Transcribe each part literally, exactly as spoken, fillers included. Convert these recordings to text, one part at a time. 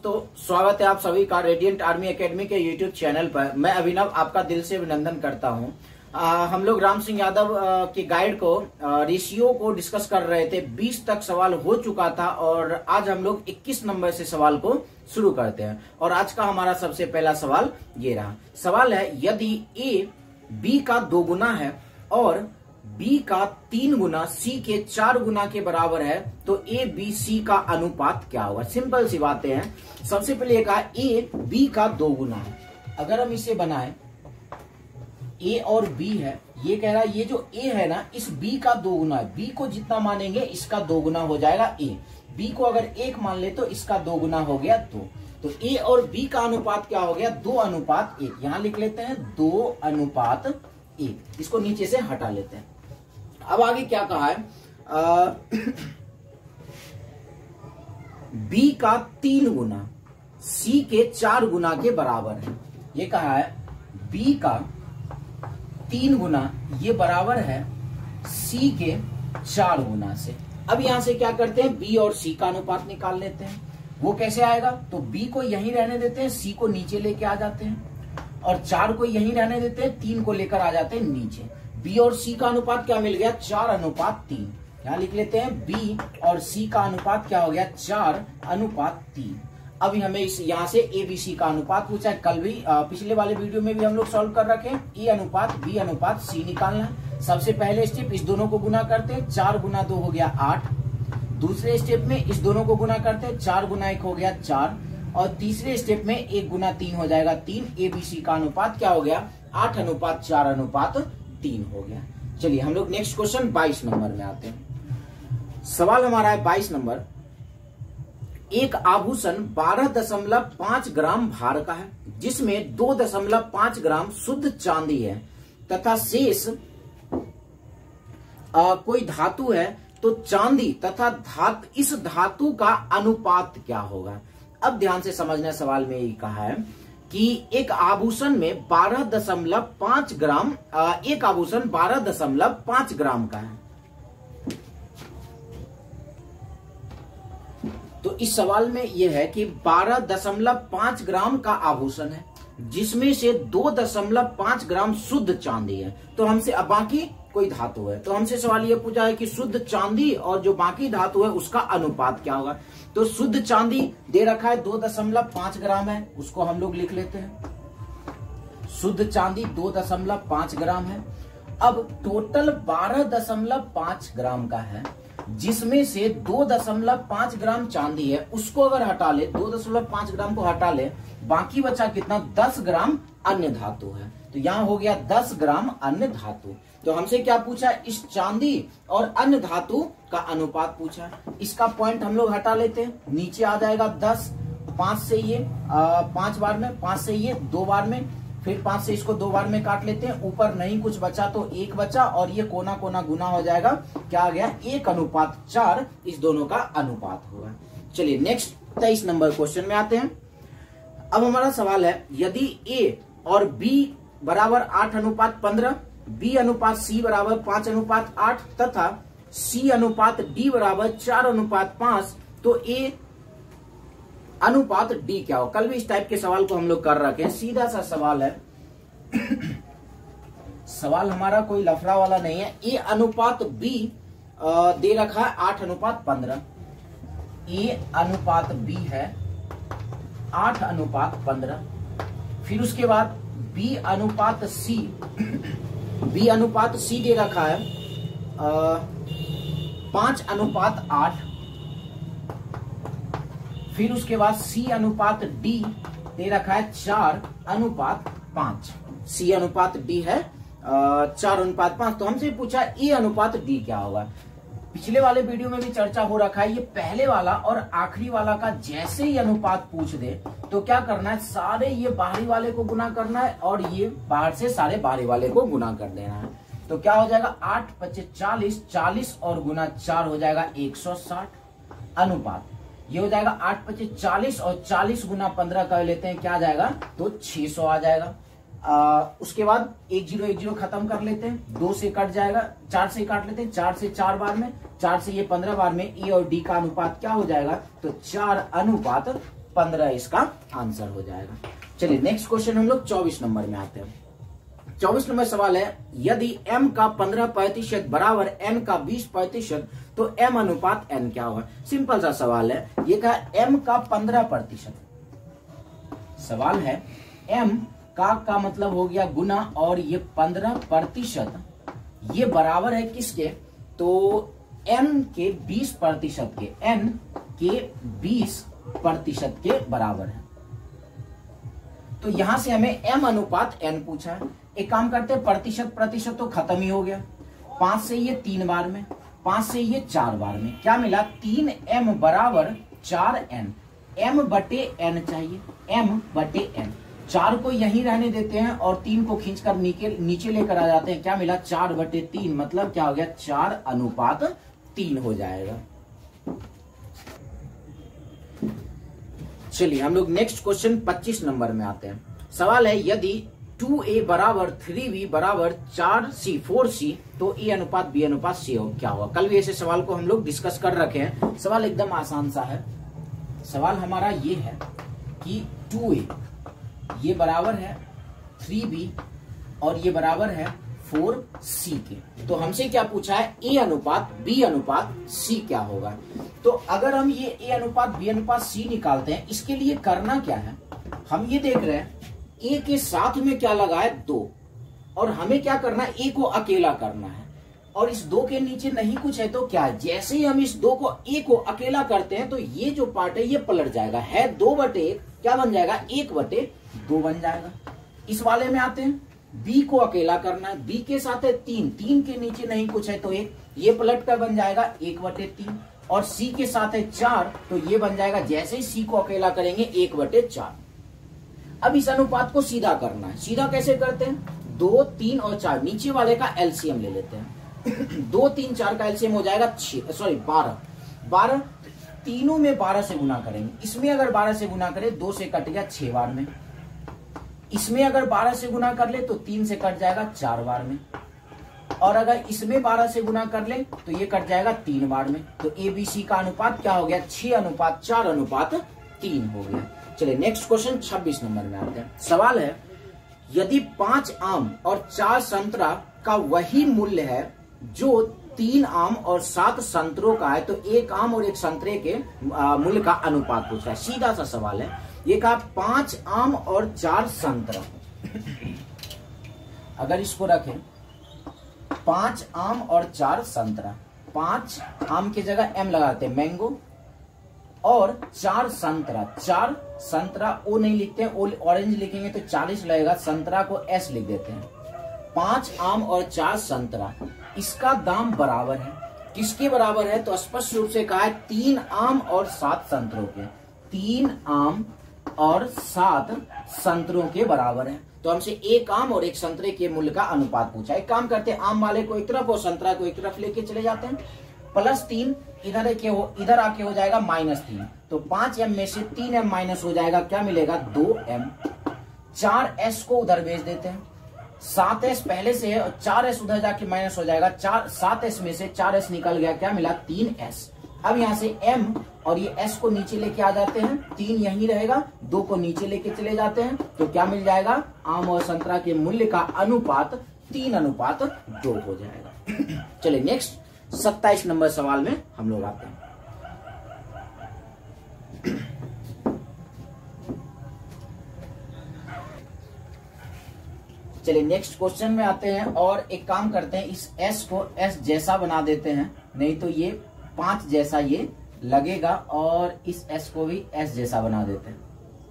दोस्तों, स्वागत है आप सभी का रेडिएंट आर्मी एकेडमी के यूट्यूब चैनल पर। मैं अभिनव आपका दिल से अभिनंदन करता हूं। आ, हम लोग राम सिंह यादव आ, के गाइड को रेशियो को डिस्कस कर रहे थे। बीस तक सवाल हो चुका था और आज हम लोग इक्कीस नंबर से सवाल को शुरू करते हैं। और आज का हमारा सबसे पहला सवाल ये रहा। सवाल है, यदि ए बी का दो गुना है और बी का तीन गुना सी के चार गुना के बराबर है तो ए बी सी का अनुपात क्या होगा। सिंपल सी बातें हैं। सबसे पहले ये कहा ए बी का दो गुना है। अगर हम इसे बनाएं, ए और बी है, ये कह रहा है ये जो ए है ना, इस बी का दो गुना है। बी को जितना मानेंगे इसका दो गुना हो जाएगा ए। बी को अगर एक मान ले तो इसका दो गुना हो गया दो। तो ए और बी का अनुपात क्या हो गया, दो अनुपात एक। यहां लिख लेते हैं दो अनुपात एक। इसको नीचे से हटा लेते हैं। अब आगे क्या कहा है, आ, बी का तीन गुना सी के चार गुना के बराबर है। ये कहा है बी का तीन गुना ये बराबर है सी के चार गुना से। अब यहां से क्या करते हैं, बी और सी का अनुपात निकाल लेते हैं। वो कैसे आएगा, तो बी को यहीं रहने देते हैं, सी को नीचे लेके आ जाते हैं और चार को यहीं रहने देते हैं, तीन को लेकर आ जाते हैं नीचे। बी और सी का अनुपात क्या मिल गया, चार अनुपात तीन। यहां लिख लेते हैं बी और सी का अनुपात क्या हो गया, चार अनुपात तीन। अभी हमें इस यहां से ए बी सी का अनुपात पूछा है। कल भी आ, पिछले वाले वीडियो में भी हम लोग सॉल्व कर रखे हैं। ए अनुपात बी अनुपात सी निकालना है। सबसे पहले स्टेप इस दोनों को गुना करते हैं, चार गुना दो हो गया आठ। दूसरे स्टेप में इस दोनों को गुना करते हैं, चार गुना एक हो गया चार। और तीसरे स्टेप में एक गुना तीन हो जाएगा तीन। ए बी सी का अनुपात क्या हो गया, आठ अनुपात चार अनुपात तीन हो गया। चलिए हम लोग नेक्स्ट क्वेश्चन बाईस नंबर में आते हैं। सवाल हमारा है बाईस नंबर। एक आभूषण बारह दशमलव पांच ग्राम भार का है जिसमें दो दशमलव पांच ग्राम शुद्ध चांदी है तथा शेष आ, कोई धातु है, तो चांदी तथा धातु इस धातु का अनुपात क्या होगा। अब ध्यान से समझना, सवाल में ये कहा है कि एक आभूषण में बारह दशमलव पांच ग्राम आ, एक आभूषण बारह दशमलव पांच ग्राम का है। तो इस सवाल में यह है कि बारह दशमलव पांच ग्राम का आभूषण है जिसमें से दो दशमलव पांच ग्राम शुद्ध चांदी है। तो हमसे अब बाकी कोई धातु है, तो हमसे सवाल यह पूछा है कि शुद्ध चांदी और जो बाकी धातु है उसका अनुपात क्या होगा। तो शुद्ध चांदी दे रखा है दो दशमलव पांच ग्राम है, उसको हम लोग लिख लेते हैं। शुद्ध चांदी दो दशमलव पांच ग्राम है। अब टोटल बारह दशमलव पांच ग्राम का है जिसमें से दो दशमलव पांच ग्राम चांदी है, उसको अगर हटा ले, दो दशमलव पांच ग्राम को हटा ले, बाकी बचा कितना, दस ग्राम अन्य धातु है। तो यहाँ हो गया दस ग्राम अन्य धातु। तो हमसे क्या पूछा, इस चांदी और अन्य धातु का अनुपात पूछा। इसका पॉइंट हम लोग हटा लेते हैं, नीचे आ जाएगा दस। पांच से ये आ, पांच बार में, पांच से ये दो बार में, फिर पांच से इसको दो बार में काट लेते हैं। ऊपर नहीं कुछ बचा तो एक बचा और ये कोना कोना गुना हो जाएगा। क्या आ गया, एक अनुपात चार। इस दोनों का अनुपात होगा। चलिए नेक्स्ट तेईस नंबर क्वेश्चन में आते हैं। अब हमारा सवाल है, यदि ए और बी बराबर आठ अनुपात पंद्रह, बी अनुपात सी बराबर पांच अनुपात आठ तथा सी अनुपात डी बराबर चार अनुपात पांच, तो ए अनुपात डी क्या हो। कल भी इस टाइप के सवाल को हम लोग कर रखे हैं। सीधा सा सवाल है। सवाल हमारा कोई लफड़ा वाला नहीं है। ए अनुपात बी दे रखा है आठ अनुपात पंद्रह। ए अनुपात बी है आठ अनुपात पंद्रह। फिर उसके बाद बी अनुपात सी, बी अनुपात सी दे रखा है पांच अनुपात आठ। फिर उसके बाद सी अनुपात डी दे रखा है चार अनुपात पांच। सी अनुपात डी है चार अनुपात पांच। तो हमसे पूछा ए अनुपात डी क्या होगा। पिछले वाले वीडियो में भी चर्चा हो रखा है, ये पहले वाला और आखिरी वाला का जैसे ही अनुपात पूछ दे तो क्या करना है, सारे ये बाहरी वाले को गुना करना है और ये बाहर से सारे बाहरी वाले को गुना कर देना है। तो क्या हो जाएगा, आठ पच्चीस चालीस, चालीस और गुना चार हो जाएगा एक सौ साठ अनुपात। ये हो जाएगा आठ पच्चीस चालीस और चालीस गुना पंद्रह कर लेते हैं, क्या आ जाएगा, तो छह सौ आ जाएगा। आ, उसके बाद एक जीरो एक जीरो खत्म कर लेते हैं, दो से कट जाएगा, चार से काट लेते हैं, चार से चार बार में, चार से ये पंद्रह बार में ए और डी का अनुपात क्या हो जाएगा, तो चार अनुपात पंद्रह इसका आंसर हो जाएगा। चलिए नेक्स्ट क्वेश्चन हम लोग चौबीस नंबर में आते हैं। चौबीस नंबर सवाल है, यदि m का पंद्रह प्रतिशत बराबर n का बीस प्रतिशत तो m अनुपात n क्या होगा। सिंपल सा सवाल है, ये कहा m का पंद्रह प्रतिशत, सवाल है m का का मतलब हो गया गुना, और ये पंद्रह प्रतिशत ये बराबर है किसके, तो n के बीस प्रतिशत के, n के बीस प्रतिशत के बराबर है। तो यहां से हमें m अनुपात n पूछा है। एक काम करते हैं, प्रतिशत प्रतिशत तो खत्म ही हो गया, पांच से ये तीन बार में, पांच से ये चार बार में, क्या मिला, तीन m बराबर चार n, m बटे n चाहिए, m बटे n, चार को यहीं रहने देते हैं और तीन को खींचकर नीचे नीचे लेकर आ जाते हैं, क्या मिला, चार बटे तीन, मतलब क्या हो गया, चार अनुपात तीन हो जाएगा। चलिए हम लोग नेक्स्ट क्वेश्चन पच्चीस नंबर में आते हैं। सवाल है, यदि टू ए बराबर थ्री बी बराबर चार सी फोर सी तो ए अनुपात बी अनुपात सी हो क्या होगा। कल भी ऐसे सवाल को हम लोग डिस्कस कर रखे हैं। सवाल एकदम आसान सा है। सवाल हमारा ये है कि टू ए ये बराबर है थ्री बी और ये बराबर है फोर सी के। तो हमसे क्या पूछा है, ए अनुपात बी अनुपात सी क्या होगा। तो अगर हम ये ए अनुपात बी अनुपात सी निकालते हैं, इसके लिए करना क्या है, हम ये देख रहे हैं ए के साथ में क्या लगा है, दो, और हमें क्या करना है, ए को अकेला करना है, और इस दो के नीचे नहीं कुछ है तो क्या है, जैसे ही हम इस दो को ए को अकेला करते हैं तो ये जो पार्ट है ये पलट जाएगा, है दो बटे एक, क्या बन जाएगा, एक बटे दो बन जाएगा। इस वाले में आते हैं, बी को अकेला करना है, बी के साथ है तीन, तीन के नीचे नहीं कुछ है तो एक, ये पलट कर बन जाएगा एक बटे तीन, और सी के साथ है चार तो ये बन जाएगा, जैसे ही सी को अकेला करेंगे एक बटे चार। अब इस अनुपात को सीधा करना है, सीधा कैसे करते हैं, दो तीन और चार, नीचे वाले का एलसीएम ले लेते हैं। दो तीन चार का एलसीएम हो जाएगा छह, सॉरी बारह, बारह तीनों में बारह से गुना करेंगे, इसमें अगर बारह से गुना करें दो से कट गया छह बार में, इसमें अगर बारह से गुना कर ले तो तीन से कट जाएगा चार बार में, और अगर इसमें बारह से गुना कर ले तो ये कट जाएगा तीन बार में। तो ए बी सी का अनुपात क्या हो गया, छह अनुपात चार अनुपात तीन हो गया। चलिए नेक्स्ट क्वेश्चन छब्बीस नंबर में आते हैं। सवाल है, यदि पांच आम और चार संतरा का वही मूल्य है जो तीन आम और सात संतरों का है तो एक आम और एक संतरे के मूल्य का अनुपात पूछ रहा है। सीधा सा सवाल है, ये कहा पांच आम और चार संतरा, अगर इसको रखें पांच आम और चार संतरा, पांच आम की जगह एम लगाते हैं मैंगो, और चार संतरा, चार संतरा ओ नहीं लिखते हैं, ऑरेंज लिखेंगे तो चालीस लगेगा, संतरा को एस लिख देते हैं। पांच आम और चार संतरा, इसका दाम बराबर है, किसके बराबर है, तो स्पष्ट रूप से कहा है तीन आम और सात संतरों के, तीन आम और सात संतरों के बराबर है। तो हमसे एक आम और एक संतरे के मूल्य का अनुपात पूछा। एक काम करते हैं, आम वाले को एक तरफ और संतरा को एक तरफ लेके चले जाते हैं, प्लस तीन इधर के हो इधर आके हो जाएगा माइनस तीन, तो पांच एम में से तीन एम माइनस हो जाएगा, क्या मिलेगा, दो एम। चार एस को उधर भेज देते हैं, सात एस पहले से है और चार एस उधर जाके माइनस हो जाएगा, चार सात एस में से चार एस निकल गया, क्या मिला, तीन एस। अब यहाँ से m और ये s को नीचे लेके आ जाते हैं, तीन यहीं रहेगा, दो को नीचे लेके चले जाते हैं, तो क्या मिल जाएगा, आम और संतरा के मूल्य का अनुपात तीन अनुपात दो हो जाएगा। चलिए नेक्स्ट सत्ताईस नंबर सवाल में हम लोग आते हैं। चलिए नेक्स्ट क्वेश्चन में आते हैं, और एक काम करते हैं, इस s को s जैसा बना देते हैं, नहीं तो ये पांच जैसा ये लगेगा, और इस s को भी s जैसा बना देते हैं,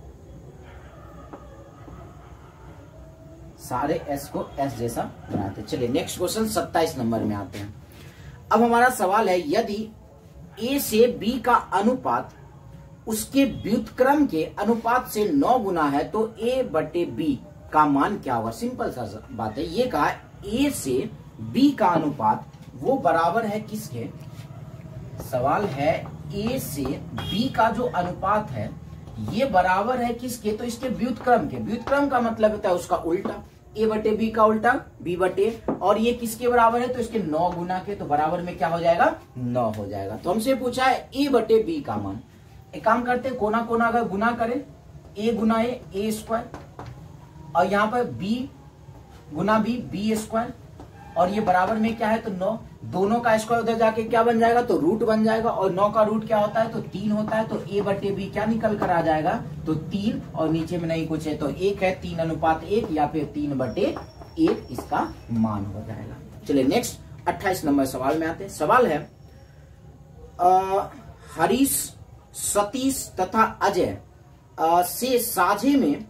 सारे s को s जैसा बनाते हैं। चलिए नेक्स्ट क्वेश्चन सत्ताईस नंबर में आते हैं। अब हमारा सवाल है, यदि a से b का अनुपात उसके व्युत्क्रम के अनुपात से नौ गुना है तो a बटे b का मान क्या होगा। सिंपल सा बात है, ये कहा a से b का अनुपात वो बराबर है किसके, सवाल है a से b का जो अनुपात है ये बराबर है किसके, तो इसके व्युत्क्रम के। व्युत्क्रम का मतलब होता है उसका उल्टा, a बटे b का उल्टा b बटे, और ये किसके बराबर है, तो इसके नौ गुना के, तो बराबर में क्या हो जाएगा, नौ हो जाएगा। तो हमसे पूछा है a बटे b का मान, एक काम करते हैं, कोना कोना अगर गुना करें, ए गुना ए ए स्क्वायर, और यहाँ पर बी गुना बी बी स्क्वायर, और ये बराबर में क्या है तो नौ, दोनों का स्क्वायर उधर जाके क्या बन जाएगा तो रूट बन जाएगा, और नौ का रूट क्या होता है तो तीन होता है, तो ए बटे बी क्या निकल कर आ जाएगा तो तीन, और नीचे में नहीं कुछ है तो एक है, तीन अनुपात एक या फिर तीन बटे एक इसका मान हो जाएगा। चलिए नेक्स्ट अट्ठाईस नंबर सवाल में आते हैं। सवाल है आ, हरीश, सतीश तथा अजय आ, से साझे में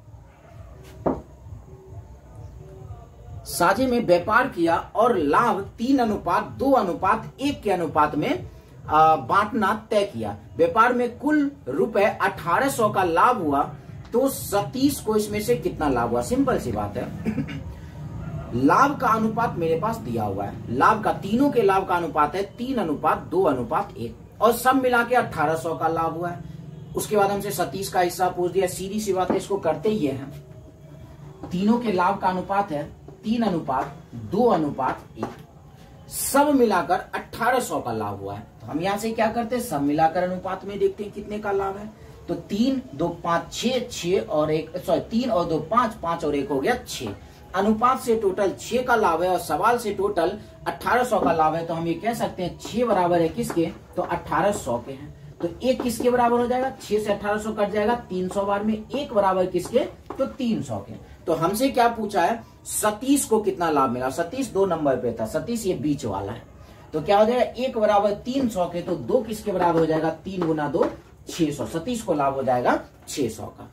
साझे में व्यापार किया और लाभ तीन अनुपात दो अनुपात एक के अनुपात में बांटना तय किया। व्यापार में कुल रुपए अठारह सौ का लाभ हुआ, तो सतीश को इसमें से कितना लाभ हुआ? सिंपल सी बात है लाभ का अनुपात मेरे पास दिया हुआ है, लाभ का तीनों के लाभ का अनुपात है तीन अनुपात दो अनुपात एक, और सब मिला के अठारह सौ का लाभ हुआ है। उसके बाद हमसे सतीश का हिस्सा पूछ दिया, सीधी सी बात है, इसको करते ही है, तीनों के लाभ का अनुपात है तीन अनुपात दो अनुपात एक, सब मिलाकर अठारह सौ का लाभ हुआ है। तो हम यहां से क्या करते हैं, सब मिलाकर अनुपात में देखते हैं कितने का लाभ है। तो तीन दो पांच छह, छह और एक सॉरी तीन और दो पांच, पांच और एक हो गया छह, अनुपात से टोटल छह का लाभ है और सवाल से टोटल अठारह सौ का लाभ है। तो हम ये कह सकते हैं छह बराबर है किसके तो अठारह सौ के हैं। तो एक किसके बराबर हो जाएगा, छह से अठारह सौ कट जाएगा तीन सौ बार में, एक बराबर किसके तो तीन सौ के। तो हमसे क्या पूछा है, सतीश को कितना लाभ मिला। सतीश दो नंबर पे था, सतीश ये बीच वाला है, तो क्या हो जाएगा एक बराबर तीन सौ के, तो दो किसके बराबर हो जाएगा, तीन गुना दो छह सौ, सतीश को लाभ हो जाएगा छह सौ का।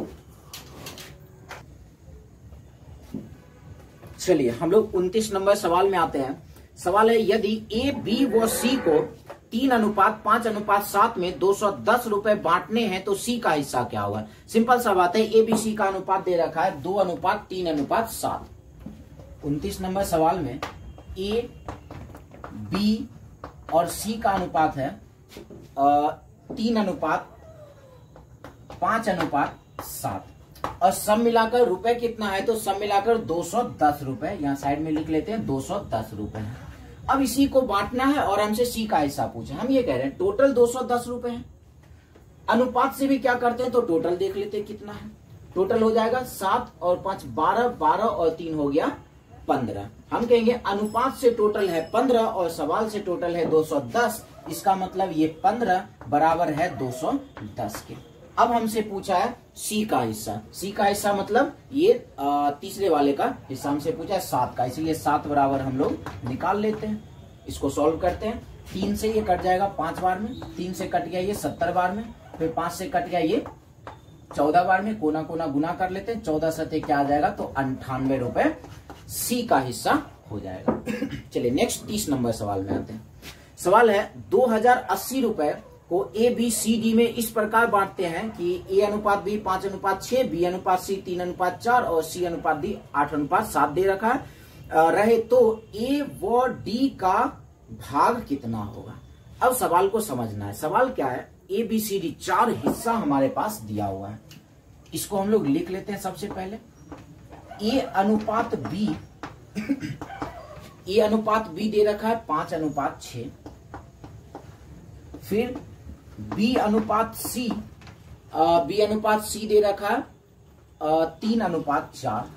चलिए हम लोग उनतीस नंबर सवाल में आते हैं। सवाल है यदि ए बी व सी को तीन अनुपात पांच अनुपात सात में दो सौ दस रुपए बांटने हैं तो सी का हिस्सा क्या होगा। सिंपल सा बात है, ए बी सी का अनुपात दे रखा है दो अनुपात तीन अनुपात सात। उनतीस नंबर सवाल में ए बी और सी का अनुपात है आ, तीन अनुपात पांच अनुपात सात, और सब मिलाकर रुपए कितना है तो सब मिलाकर दो सौ दस रुपए, यहां साइड में लिख लेते हैं दो सौ दस रुपए है। अब इसी को बांटना है और हमसे सी का हिस्सा पूछे, हम ये कह रहे हैं टोटल दो सौ दस रुपए है। अनुपात से भी क्या करते हैं तो टोटल देख लेते हैं कितना है, टोटल हो जाएगा सात और पांच बारह, बारह और तीन हो गया पंद्रह। हम कहेंगे अनुपात से टोटल है पंद्रह और सवाल से टोटल है दो सौ दस, इसका मतलब ये पंद्रह बराबर है दो सौ दस के। अब हमसे पूछा है सी का हिस्सा, सी का हिस्सा मतलब ये आ, तीसरे वाले का हिस्सा हमसे पूछा है सात का, इसीलिए सात बराबर हम लोग निकाल लेते हैं। इसको सॉल्व करते हैं, तीन से ये कट जाएगा पांच बार में, तीन से कट गया ये सत्तर बार में, फिर पांच से कट गया ये चौदह बार में, कोना कोना गुना कर लेते हैं, चौदह सत्ते क्या आ जाएगा तो अंठानवे रुपए सी का हिस्सा हो जाएगा। चलिए नेक्स्ट तीस नंबर सवाल में आते हैं। सवाल है दो हजार अस्सी रुपए को ए बी सी डी में इस प्रकार बांटते हैं कि ए अनुपात बी पांच अनुपात छह, बी अनुपात सी तीन अनुपात चार और सी अनुपात डी आठ अनुपात सात दे रखा है रहे, तो ए व डी का भाग कितना होगा। अब सवाल को समझना है, सवाल क्या है, ए बी सी डी चार हिस्सा हमारे पास दिया हुआ है, इसको हम लोग लिख लेते हैं। सबसे पहले ए अनुपात बी ए अनुपात बी दे रखा है पांच अनुपात छह, फिर बी अनुपात सी बी अनुपात सी दे रखा है तीन अनुपात चार,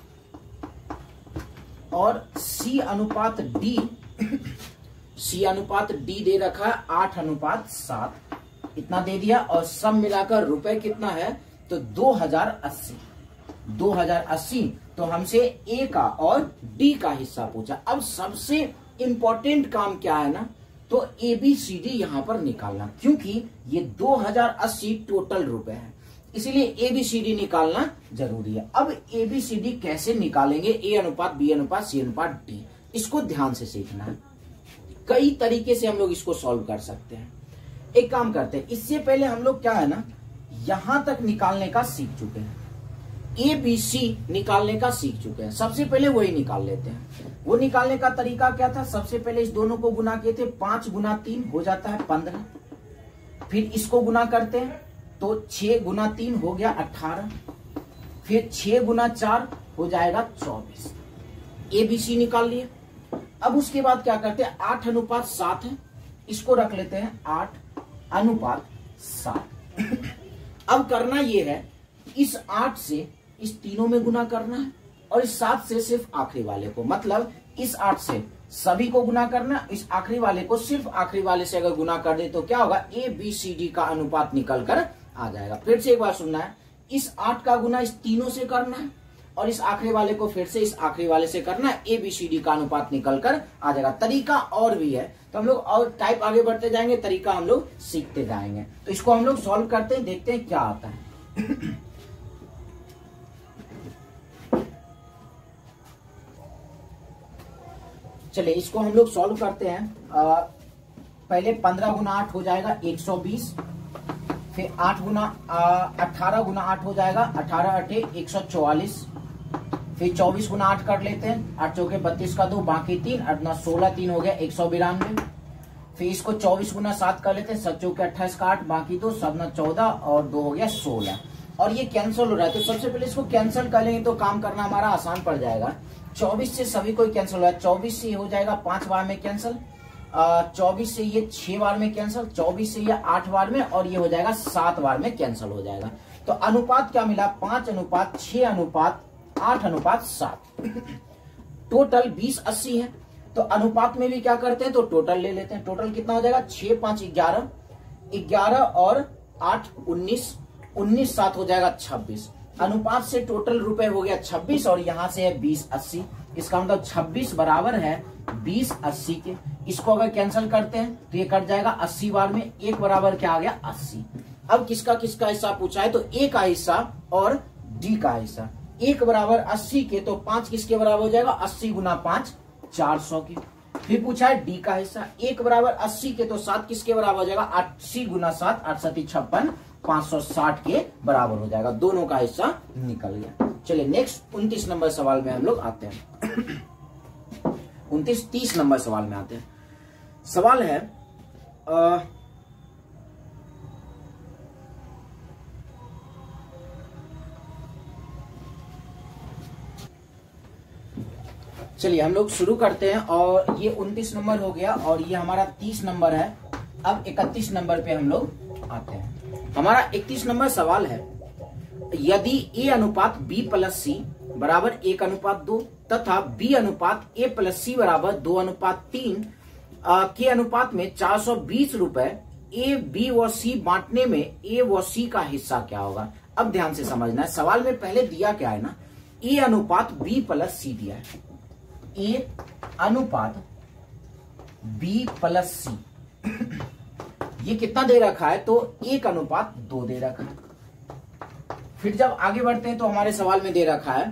और सी अनुपात डी सी अनुपात डी दे रखा है आठ अनुपात सात, इतना दे दिया, और सब मिलाकर रुपए कितना है तो दो हजार अस्सी दो हजार अस्सी। तो हमसे ए का और डी का हिस्सा पूछा। अब सबसे इंपॉर्टेंट काम क्या है ना, तो ए बी सी डी यहां पर निकालना, क्योंकि ये दो हजार अस्सी टोटल रुपए है, इसीलिए ए बी सी डी निकालना जरूरी है। अब ए बी सी डी कैसे निकालेंगे, ए अनुपात बी अनुपात सी अनुपात डी, इसको ध्यान से सीखना है। कई तरीके से हम लोग इसको सॉल्व कर सकते हैं। एक काम करते हैं, इससे पहले हम लोग क्या है ना यहां तक निकालने का सीख चुके हैं, ए बी सी निकालने का सीख चुके हैं, सबसे पहले वही निकाल लेते हैं। वो निकालने का तरीका क्या था, सबसे पहले इस दोनों को गुना किए थे, पांच गुना तीन हो जाता है पंद्रह, फिर इसको गुना करते हैं तो छह गुना तीन हो गया अठारह, फिर छह गुना चार हो जाएगा चौबीस। ए बी सी निकाल लिए। अब उसके बाद क्या करते हैं, आठ अनुपात सात है, इसको रख लेते हैं आठ अनुपात सात। अब करना ये है, इस आठ से इस तीनों में गुना करना है और इस सात से सिर्फ आखिरी वाले को, मतलब इस आठ से सभी को गुना करना, इस आखिरी वाले को सिर्फ आखिरी वाले से अगर गुना कर दे तो क्या होगा, ए बी सी डी का अनुपात निकल कर आ जाएगा। फिर से एक बार सुनना है, इस आठ का गुना इस तीनों से करना है और इस आखिरी वाले को फिर से इस आखिरी वाले से करना है, ए बी सी डी का अनुपात निकल कर आ जाएगा। तरीका और भी है, तो हम लोग और टाइप आगे बढ़ते जाएंगे, तरीका हम लोग सीखते जाएंगे। तो इसको हम लोग सॉल्व करते हैं, देखते हैं क्या आता है। चलिए इसको हम लोग सॉल्व करते हैं। आ, पहले पंद्रह गुना आठ हो जाएगा एक सौ बीस, फिर आठ गुना अठारह गुना आठ हो जाएगा अठारह अठे एक सौ चौवालीस, फिर चौबीस गुना आठ कर लेते हैं, आठ चौके बत्तीस का दो, बाकी तीन, अठना सोलह, तीन हो गया एक सौ बिरानवे। फिर इसको चौबीस गुना सात कर लेते हैं, सात चौके अट्ठाईस का आठ, बाकी दो, सबना चौदह और दो हो गया सोलह। और ये कैंसिल हो रहा है, तो सबसे पहले इसको कैंसिल कर लेंगे तो काम करना हमारा आसान पड़ जाएगा। चौबीस से सभी कोई कैंसिल हो रहा है, चौबीस से हो जाएगा पांच बार में कैंसिल, चौबीस से ये छह बार में कैंसिल, चौबीस से ये आठ बार में, और ये हो जाएगा सात बार में कैंसिल हो जाएगा। तो अनुपात क्या मिला, पांच अनुपात छह अनुपात आठ अनुपात सात। टोटल बीस अस्सी है, तो अनुपात में भी क्या करते हैं, तो टोटल ले लेते हैं। टोटल कितना हो जाएगा, छह पांच ग्यारह, ग्यारह और आठ उन्नीस, उन्नीस सात हो जाएगा छब्बीस। अनुपात से टोटल रुपए हो गया छब्बीस और यहाँ से है बीस अस्सी, इसका मतलब छब्बीस बराबर है बीस अस्सी के। इसको अगर कैंसिल करते हैं तो ये कट जाएगा अस्सी बार में, एक बराबर क्या आ गया अस्सी। अब किसका किसका हिस्सा पूछा है, तो ए का हिस्सा और डी का हिस्सा। एक बराबर अस्सी के, तो पांच किसके बराबर हो जाएगा, अस्सी गुना पांच चार सौ की। फिर पूछा है डी का हिस्सा, एक बराबर अस्सी के, तो सात किसके बराबर हो जाएगा, अस्सी गुना सात अड़सठी छप्पन पांच सौ साठ के बराबर हो जाएगा। दोनों का हिस्सा निकल गया। चलिए नेक्स्ट उनतीस नंबर सवाल में हम लोग आते हैं। उनतीस तीस नंबर सवाल में आते हैं। सवाल है आ, चलिए हम लोग शुरू करते हैं। और ये उनतीस नंबर हो गया और ये हमारा तीस नंबर है। अब इकतीस नंबर पे हम लोग आते हैं। हमारा इकतीस नंबर सवाल है, यदि ए अनुपात बी प्लस सी बराबर एक अनुपात दो तथा बी अनुपात ए प्लस सी बराबर दो अनुपात तीन के अनुपात में चार सौ बीस रुपए ए बी व सी बांटने में ए व सी का हिस्सा क्या होगा। अब ध्यान से समझना है, सवाल में पहले दिया क्या है ना, ए अनुपात बी प्लस सी दिया है, ए अनुपात बी प्लस सी ये कितना दे रखा है, तो एक अनुपात दो दे रखा है। फिर जब आगे बढ़ते हैं तो हमारे सवाल में दे रखा है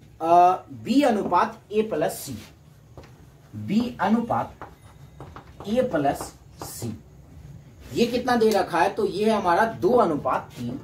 बी अनुपात ए प्लस सी, बी अनुपात ए प्लस सी ये कितना दे रखा है, तो ये है हमारा दो अनुपात तीन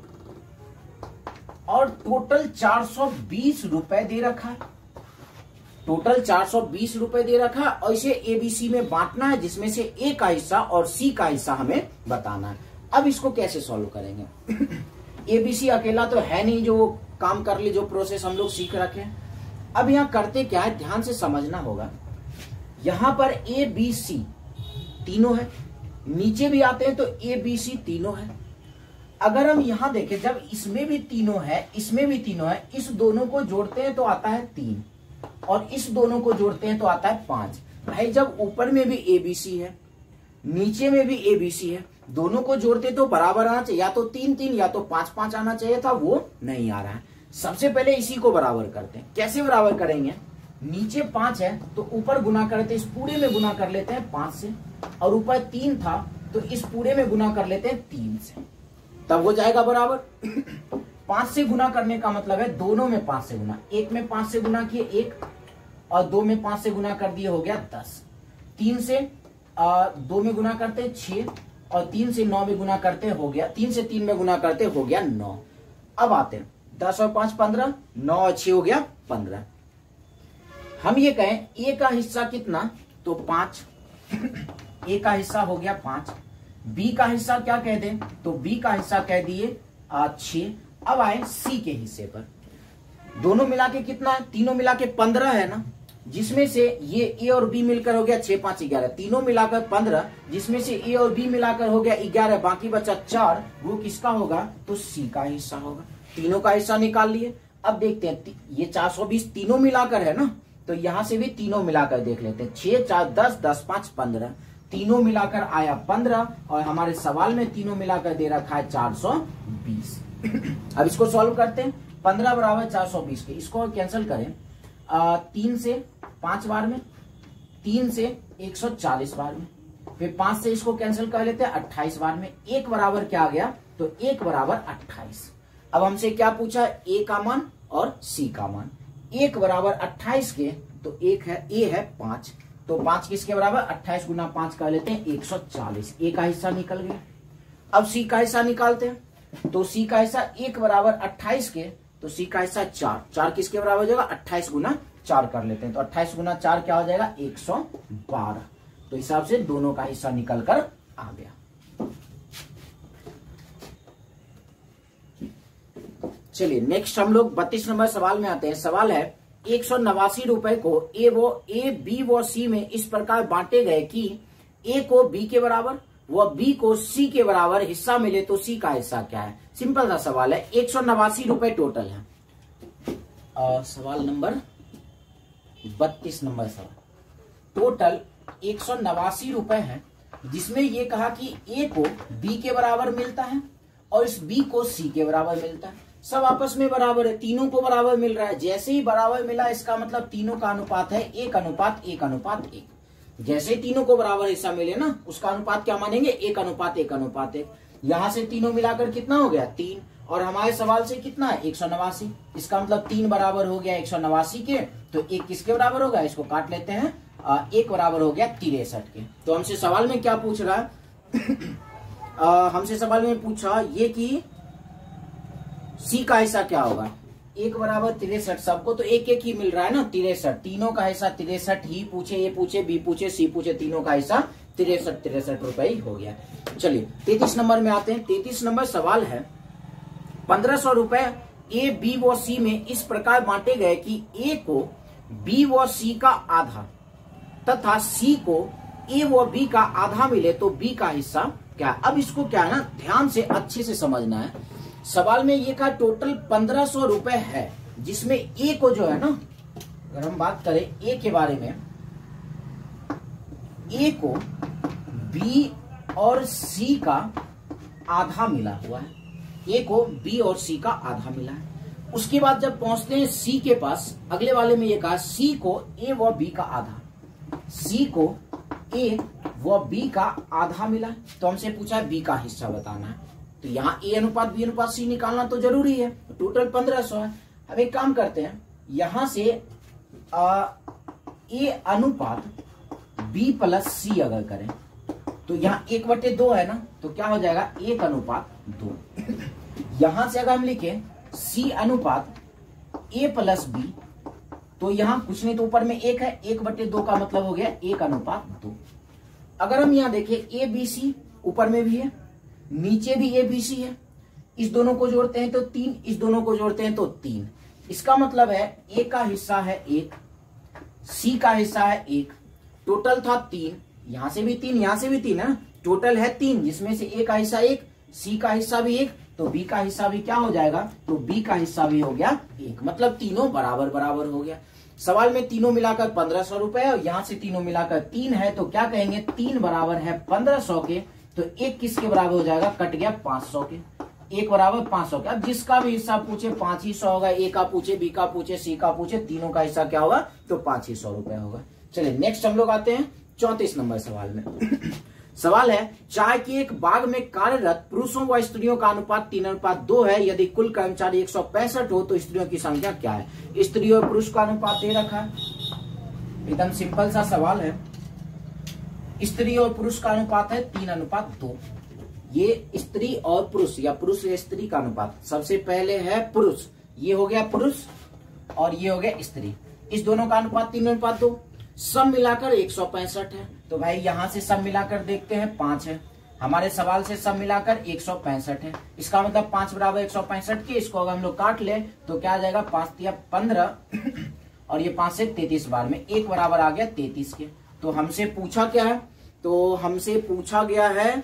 और टोटल चार सौ बीस रुपए दे रखा है। टोटल चार सौ बीस रुपए दे रखा है और इसे एबीसी में बांटना है, जिसमें से ए का हिस्सा और सी का हिस्सा हमें बताना है। अब इसको कैसे सॉल्व करेंगे। एबीसी अकेला तो है नहीं जो काम कर ले, जो प्रोसेस हम लोग सीख रखे हैं। अब यहाँ करते क्या है, ध्यान से समझना होगा। यहां पर ए बी सी तीनों है, नीचे भी आते हैं तो ए बी सी तीनों है। अगर हम यहां देखें, जब इसमें भी तीनों है, इसमें भी तीनों है, इस दोनों को जोड़ते हैं तो आता है तीन और इस दोनों को जोड़ते हैं तो आता है पांच। भाई जब ऊपर में भी एबीसी है, नीचे में भी एबीसी है, दोनों को जोड़ते तो बराबर आना चाहिए, या तो तीन तीन या तो पांच पांच आना चाहिए था, वो नहीं आ रहा है। सबसे पहले इसी को बराबर करते हैं। कैसे बराबर करेंगे, नीचे पांच है तो ऊपर गुना करते, इस पूरे में गुना कर लेते हैं पांच से, और ऊपर तीन था तो इस पूरे में गुना कर लेते हैं तीन से, तब हो जाएगा बराबर। पांच से गुना करने का मतलब है दोनों में पांच से गुना, एक में पांच से गुना किए एक और दो में पांच से गुना कर दिए, हो गया दस। तीन से आ, दो में गुना करते छह और तीन से नौ में गुना करते हो गया, तीन से तीन में गुना करते हो गया नौ। अब आते हैं दस और पांच पंद्रह, नौ और छह हो गया पंद्रह। हम ये कहें ए का हिस्सा कितना, तो पांच, ए का हिस्सा हो गया पांच। बी का हिस्सा क्या कह दें, तो बी का हिस्सा कह दिए छह। अब आए सी के हिस्से पर, दोनों मिला के कितना है, तीनों मिला के पंद्रह है ना, जिसमें से ये ए और बी मिलकर हो गया छह पांच ग्यारह, तीनों मिलाकर पंद्रह, जिसमें से ए और बी मिलाकर हो गया ग्यारह, बाकी बचा चार, वो किसका होगा? तो सी का हिस्सा होगा। तीनों का हिस्सा निकाल लिए। अब देखते हैं, ये चार सौ बीस तीनों मिलाकर है ना, तो यहां से भी तीनों मिलाकर देख लेते हैं। छह चार दस, दस पांच पंद्रह, तीनों मिलाकर आया पंद्रह, और हमारे सवाल में तीनों मिलाकर दे रखा है चार सौ बीस। अब इसको सॉल्व करते हैं। पंद्रह बराबर चार सौ बीस के, इसको कैंसिल करें। आ, तीन से पांच बार में, तीन से एक सौ चालीस बार में, फिर पांच से इसको कैंसिल कर लेते हैं अट्ठाईस बार में। एक बराबर क्या आ गया? तो एक बराबर अट्ठाईस। अब हमसे क्या पूछा? ए का मान और सी का मान। एक बराबर अट्ठाईस के, तो एक है, ए है पांच, तो पांच किसके बराबर? अट्ठाईस गुना पांच कर लेते हैं एक सौ चालीस। ए का हिस्सा निकल गया। अब सी का हिस्सा निकालते हैं। तो सी का हिस्सा एक बराबर अट्ठाईस के, तो सी का हिस्सा चार, चार किसके बराबर हो जाएगा? अट्ठाईस गुना चार कर लेते हैं। तो अट्ठाईस गुना चार क्या हो जाएगा? एक सौ बारह। तो हिसाब से दोनों का हिस्सा निकल कर आ गया। चलिए नेक्स्ट हम लोग बत्तीस नंबर सवाल में आते हैं। सवाल है, एक सौ नवासी रुपए को ए वो ए बी व सी में इस प्रकार बांटे गए कि ए को बी के बराबर व बी को सी के बराबर हिस्सा मिले, तो सी का हिस्सा क्या है? सिंपल सा सवाल है। एक सौ नवासी रुपए टोटल है। आ, सवाल नंबर बत्तीस नंबर सवाल, टोटल एक सौ नवासी रुपए है, जिसमें ये कहा कि ए को बी के बराबर मिलता है और इस बी को सी के बराबर मिलता है। सब आपस में बराबर है, तीनों को बराबर मिल रहा है। जैसे ही बराबर मिला, इसका मतलब तीनों का अनुपात है एक अनुपात एक अनुपात एक। जैसे तीनों को बराबर हिस्सा मिले ना, उसका अनुपात क्या मानेंगे? एक अनुपात एक अनुपात एक। यहां से तीनों मिलाकर कितना हो गया? तीन। और हमारे सवाल से कितना है? एक सौ नवासी। इसका मतलब तीन बराबर हो गया एक सौ नवासी के, तो एक किसके बराबर होगा? इसको काट लेते हैं। आ, एक बराबर हो गया तिरसठ के। तो हमसे सवाल में क्या पूछ रहा है? आ, हमसे सवाल में पूछा ये कि सी का हिस्सा क्या होगा? एक बराबर तिरसठ, सबको तो एक एक ही मिल रहा है ना, तिरसठ। तीनों का हिस्सा तिरसठ ही पूछे, ये पूछे, बी पूछे, सी पूछे, तीनों का हिस्सा तिरसठ तिरसठ रुपए ही हो गया। चलिए तैतीस नंबर में आते हैं। तैतीस नंबर सवाल है, पंद्रह सौ रुपए ए बी व सी में इस प्रकार बांटे गए कि ए को बी व सी का आधा तथा सी को ए व बी का आधा मिले, तो बी का हिस्सा क्या? अब इसको क्या है ना, ध्यान से अच्छे से समझना है। सवाल में ये कहा टोटल पंद्रह सौ रुपए है, जिसमें ए को जो है ना, अगर हम बात करें ए के बारे में, ए को बी और सी का आधा मिला हुआ है। ए को बी और सी का आधा मिला है। उसके बाद जब पहुंचते हैं सी के पास, अगले वाले में ये कहा सी को ए व बी का आधा, सी को ए व बी का आधा मिला है, तो हमसे पूछा है बी का हिस्सा बताना है। तो यहाँ ए अनुपात बी अनुपात सी निकालना तो जरूरी है। टोटल पंद्रह सौ है। अब एक काम करते हैं, यहां से आ, ए अनुपात बी प्लस सी अगर करें, तो यहाँ एक बटे दो है ना, तो क्या हो जाएगा? एक अनुपात दो। यहां से अगर हम लिखे सी अनुपात ए प्लस बी, तो यहां कुछ नहीं तो ऊपर में एक है, एक बटे दो का मतलब हो गया एक अनुपात दो। अगर हम यहाँ देखें ए बी सी, ऊपर में भी है नीचे भी ए बी सी है, इस दोनों को जोड़ते हैं तो तीन, इस दोनों को जोड़ते हैं तो तीन। इसका मतलब है ए का हिस्सा है एक, सी का हिस्सा है एक, टोटल था तीन, यहां से भी तीन, यहां से भी तीन है, टोटल है तीन, जिसमें से ए का हिस्सा एक, सी का हिस्सा भी एक, तो बी का हिस्सा भी क्या हो जाएगा? तो बी का हिस्सा भी हो गया एक, मतलब तीनों बराबर बराबर हो गया। सवाल में तीनों मिलाकर पंद्रह सौ रुपए और यहां से तीनों मिलाकर तीन है, तो क्या कहेंगे? तीन बराबर है पंद्रह सौ के, तो एक किसके बराबर हो जाएगा? कट गया पांच सौ के, एक बराबर पांच सौ के। अब जिसका भी हिस्सा पूछे पांच ही सौ होगा, ए का पूछे, बी का पूछे, सी का पूछे, तीनों का हिस्सा क्या होगा? तो पांच ही सौ रुपए होगा। चलिए नेक्स्ट हम लोग आते हैं चौतीस नंबर सवाल में। सवाल है, चाय के एक बाग में कार्यरत पुरुषों व स्त्रियों का अनुपात तीन अनुपात दो है। यदि कुल कर्मचारी एक सौ पैंसठ हो तो स्त्रियों की संख्या क्या है? स्त्री और पुरुष का अनुपात दे रखा है, एकदम सिंपल सा सवाल है। स्त्री और पुरुष का अनुपात है तीन अनुपात दो। ये स्त्री और पुरुष या पुरुष या स्त्री का अनुपात, सबसे पहले है पुरुष, ये हो गया पुरुष और ये हो गया स्त्री, इस दोनों का अनुपात तीन अनुपात दो। सब मिलाकर एक सौ पैंसठ है, तो भाई यहां से सब मिलाकर देखते हैं पांच है, हमारे सवाल से सब मिलाकर एक सौ पैंसठ है। इसका मतलब पांच बराबर एक सौ पैंसठ के, इसको अगर हम लोग काट ले तो क्या आ जाएगा? पांच तिया पंद्रह और ये पांच से तैतीस बार में एक बराबर आ गया तैतीस के। तो हमसे पूछा क्या है, तो हमसे पूछा गया है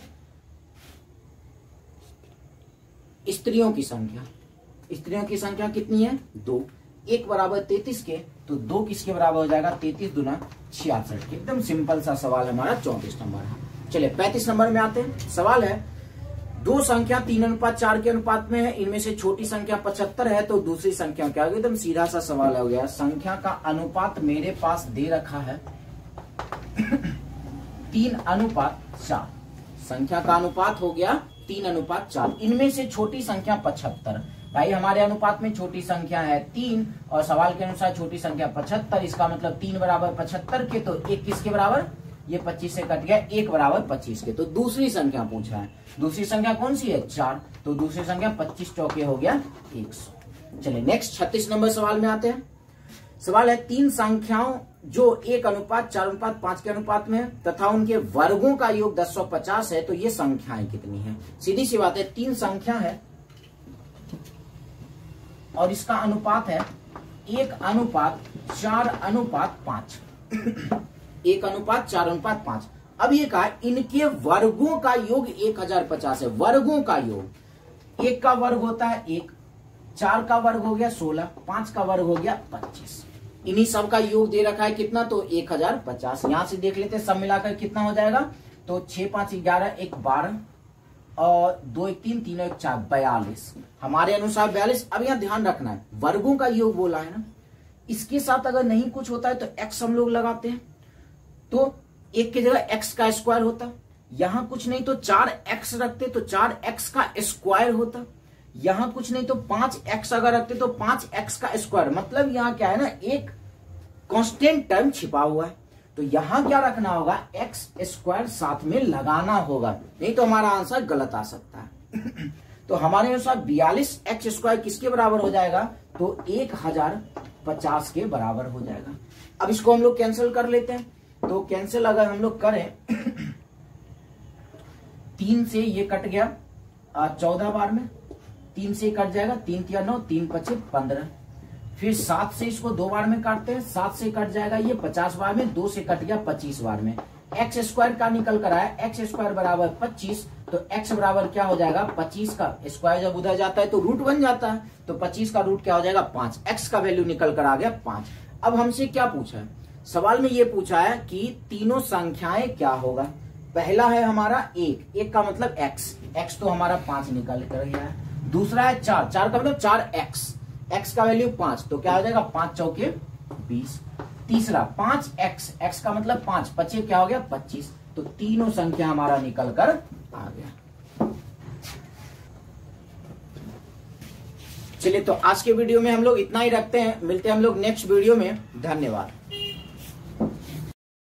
स्त्रियों की संख्या। स्त्रियों की संख्या कितनी है, दो। एक बराबर तैतीस के, तो दो किसके बराबर हो जाएगा, तैतीस दुना छियासठ के। एकदम सिंपल सा सवाल हमारा चौंतीस नंबर है। चलिए पैंतीस नंबर में आते हैं। सवाल है दो संख्या तीन अनुपात चार के अनुपात में है, इनमें से छोटी संख्या पचहत्तर है, तो दूसरी संख्या क्या होगी। एकदम सीधा सा सवाल हो गया। संख्या का अनुपात मेरे पास दे रखा है तीन अनुपात चार। संख्या का अनुपात हो गया तीन अनुपात चार, इनमें से छोटी संख्या पचहत्तर। भाई हमारे अनुपात में छोटी संख्या है तीन और सवाल के अनुसार छोटी संख्या पचहत्तर, इसका मतलब तीन बराबर पचहत्तर के, तो एक किसके बराबर, ये पच्चीस से कट गया, एक बराबर पच्चीस के। तो दूसरी संख्या पूछा है, दूसरी संख्या कौन सी है, चार। तो दूसरी संख्या पच्चीस चौके हो गया एक सौ। चलिए नेक्स्ट छत्तीस नंबर सवाल में आते हैं। सवाल है तीन संख्याओं जो एक अनुपात चार अनुपात पांच के अनुपात में है तथा उनके वर्गों का योग दस सौ पचास है, तो ये संख्याएं कितनी है। सीधी सी बात है, तीन संख्या है और इसका अनुपात है एक अनुपात चार अनुपात पांच एक अनुपात चार अनुपात पांच। अब ये कहा इनके वर्गों का योग एक हजार पचास है। वर्गों का योग, एक का वर्ग होता है एक, चार का वर्ग हो गया सोलह, पांच का वर्ग हो गया पच्चीस। इन्हीं सब का योग दे रखा है कितना, तो एक हजार पचास। यहां से देख लेते हैं सब मिलाकर कितना हो जाएगा, तो छह पांच ग्यारह, एक बारह और दो एक तीन, तीन एक चार, बयालीस। हमारे अनुसार बयालीस। अब यहाँ ध्यान रखना है वर्गों का योग बोला है ना, इसके साथ अगर नहीं कुछ होता है तो एक्स हम लोग लगाते हैं, तो एक की जगह एक्स का स्क्वायर होता। यहां कुछ नहीं तो चार एक्स रखते तो चार एक्स का स्क्वायर होता। यहां कुछ नहीं तो पांच एक्स अगर रखते तो पांच एक्स का स्क्वायर। मतलब यहां क्या है ना, एक कांस्टेंट टर्म छिपा हुआ है, तो यहां क्या रखना होगा, एक्स स्क्वायर साथ में लगाना होगा, नहीं तो हमारा आंसर गलत आ सकता है तो हमारे अनुसार बयालीस एक्स स्क्वायर किसके बराबर हो जाएगा, तो एक हजार पचास के बराबर हो जाएगा। अब इसको हम लोग कैंसिल कर लेते हैं, तो कैंसिल अगर हम लोग करें तीन से ये कट गया चौदह बार में, तीन से कट जाएगा, तीन तिया नौ, तीन पचे पंद्रह। फिर सात से इसको दो बार में काटते हैं, सात से कट जाएगा ये पचास बार में, दो से कट गया पच्चीस बार में। एक्स स्क्वायर का निकल कर आया, एक्स स्क्वायर बराबर पच्चीस, तो एक्स बराबर क्या हो जाएगा, पच्चीस का स्क्वायर जब उधर जाता है तो रूट बन जाता है, तो पच्चीस का रूट क्या हो जाएगा, पांच। एक्स का वैल्यू निकल कर आ गया पांच। अब हमसे क्या पूछा है, सवाल में ये पूछा है कि तीनों संख्याएं क्या होगा। पहला है हमारा एक, एक का मतलब एक्स, एक्स तो हमारा पांच निकल कर गया है। दूसरा है चार, चार का मतलब चार एक्स, एक्स का वैल्यू पांच, तो क्या हो जाएगा, पांच चौके बीस। तीसरा पांच एक्स, एक्स का मतलब पांच, पचे क्या हो गया पच्चीस, तो तीनों संख्या हमारा निकल कर आ गया। चलिए तो आज के वीडियो में हम लोग इतना ही रखते हैं, मिलते हैं हम लोग नेक्स्ट वीडियो में। धन्यवाद।